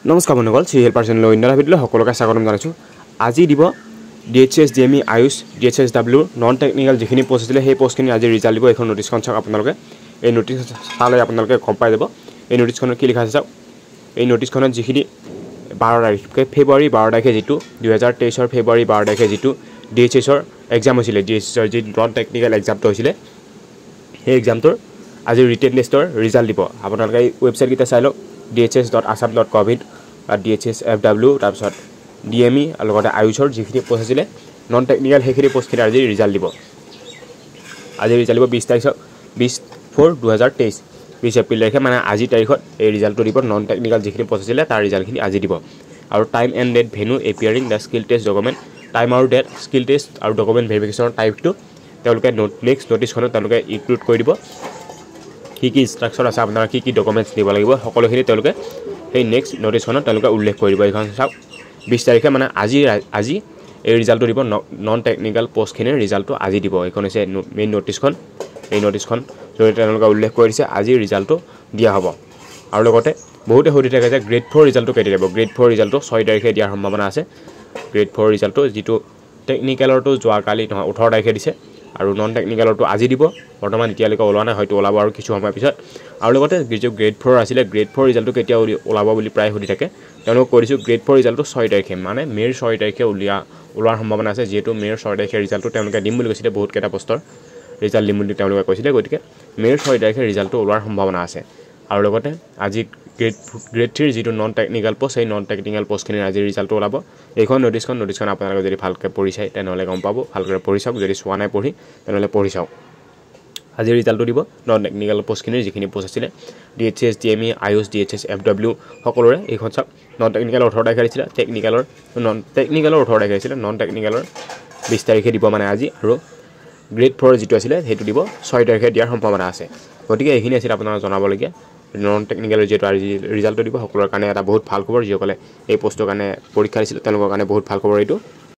নমস্কাৰ বন্ধুসকল serial personal ইণ্ডিয়াৰ ভিডিঅ'লৈ সকলোকে স্বাগতম জনাইছোঁ। আজি দিব DHS DME AYUSH DHSFW non technical যিখিনি পোষ্ট আছিলে সেই পোষ্টখিনি আজি ৰিজাল্ট দিব। এখন নোটিছখন চাওক আপোনালোকে। এই নোটিছ চালে আপোনালোকে গম পাই যাব এই নোটিছখনত কি লিখা আছে চাওক। এই নোটিছখনত যিখিনি 12 তাৰিখ ফেব্ৰুৱাৰী 12 তাৰিখে যিটো 2023 ফেব্ৰুৱাৰী 12 তাৰিখে যিটো DHSৰ এক্সাম হৈছিলে, DHSৰ যি নন টেকনিক্যাল এক্সামটো হৈছিলে সেই এক্সামটোৰ আজি ৰিটেন লিষ্টৰ ৰিজাল্ট দিব। আপোনালোকে এই ৱেবছাইটকেইটা চাই লওক, DHS.assam.gov বা DHSFW তাৰপিছত DME আৰু লগতে আয়ুষৰ যিখিনি পোষ্ট আছিলে নন টেকনিক্যাল সেইখিনি পোষ্টখিনি আজি ৰিজাল্ট দিব। আজি ৰিজাল্ট দিব 20 তাৰিখ 20/4/2023 20 এপ্ৰিল তাৰিখে, মানে আজি তাৰিখত এই ৰিজাল্টটো দিব। নন টেকনিক্যাল যিখিনি পোষ্ট আছিলে তাৰ ৰিজাল্টখিনি আজি দিব। আৰু time and date venue appearing the skill test document, time আৰু ডেট স্কিল টেষ্ট আৰু ডকুমেণ্ট ভেৰিফিকেশ্যনৰ টাইপটো তেওঁলোকে নেক্সট নটিছখনত তেওঁলোকে ইনক্লুড কৰি দিব। কি কি ইনষ্ট্ৰাকশ্যন আছে, আপোনাৰ কি কি ডকুমেণ্টছ দিব লাগিব সকলোখিনি তেওঁলোকে সেই নেক্সট নটিছখনত তেওঁলোকে উল্লেখ কৰি দিব। এইখন চাওক 20 তাৰিখে, মানে আজি এই ৰিজাল্টটো দিব। নন টেকনিক্যাল পোষ্টখিনিৰ ৰিজাল্টটো আজি দিব। এইখন হৈছে মেইন নটিছখন। এই নটিছখন জৰিয়তে তেওঁলোকে উল্লেখ কৰি দিছে আজি ৰিজাল্টটো দিয়া হ'ব। আৰু লগতে বহুতে সুধি থাকে যে গ্ৰেড 4 ৰিজাল্টটো কেতিয়া দিব। গ্ৰেড 4 ৰিজাল্টটো 6 তাৰিখে দিয়াৰ সম্ভাৱনা আছে। গ্ৰেড 4 ৰিজাল্টটো যিটো টেকনিক্যালৰটো যোৱাকালি নহয় 18 তাৰিখে দিছে আৰু নন টেকনিক্যালৰটো আজি দিব। বৰ্তমান এতিয়ালৈকে ওলোৱা নাই, হয়তো ওলাব আৰু কিছু সময়ৰ পিছত। আৰু লগতে যিটো গ্ৰেড 4 আছিলে গ্ৰেড 4 ৰিজাল্টটো কেতিয়া ওলাব বুলি প্ৰায় সুধি থাকে। তেওঁলোকক কৈ দিছোঁ গ্ৰেড 4 ৰিজাল্টটো 6 তাৰিখে, মানে মে'ৰ 6 তাৰিখে ওলোৱাৰ সম্ভাৱনা আছে। যিহেতু মে'ৰ 6 তাৰিখে ৰিজাল্টটো তেওঁলোকে দিম বুলি কৈছিলে, বহুতকেইটা পোষ্টৰ ৰিজাল্ট দিম বুলি তেওঁলোকে কৈছিলে, গতিকে মে'ৰ 6 তাৰিখে ৰিজাল্টটো ওলোৱাৰ সম্ভাৱনা আছে। আৰু লগতে আজি গ্ৰেড 3 যিটো নন টেকনিক্যাল পোষ্ট, সেই নন টেকনিক্যাল পোষ্টখিনিৰ আজি ৰিজাল্টটো ওলাব। এইখন নটিছখন আপোনালোকে যদি ভালকৈ পঢ়ি চায় তেনেহ'লে গম পাব। ভালকৈ পঢ়ি চাওক, যদি চোৱা নাই পঢ়ি তেনেহ'লে পঢ়ি চাওক। আজি ৰিজাল্টটো দিব নন টেকনিক্যাল পোষ্টখিনিৰ যিখিনি পোষ্ট আছিলে DHS DME AYUSH DHSFW সকলোৰে। এইখন চাওক, নন টেকনিক্যালৰ 18 তাৰিখে দিছিলে, নন টেকনিক্যালৰ 18 তাৰিখে দিছিলে, নন টেকনিক্যালৰ 20 তাৰিখে দিব মানে আজি। আৰু গ্ৰেড 4 যিটো আছিলে সেইটো দিব 6 তাৰিখে দিয়াৰ সম্ভাৱনা আছে। গতিকে এইখিনি আছিল আপোনাৰ জনাবলগীয়া। নন টেকনিক্যালৰ যিহেতু আজি ৰিজাল্টটো দিব সকলোৰে কাৰণে এটা বহুত ভাল খবৰ। যিসকলে এই পোষ্টৰ কাৰণে পৰীক্ষা দিছিলে তেওঁলোকৰ কাৰণে বহুত ভাল খবৰ এইটো।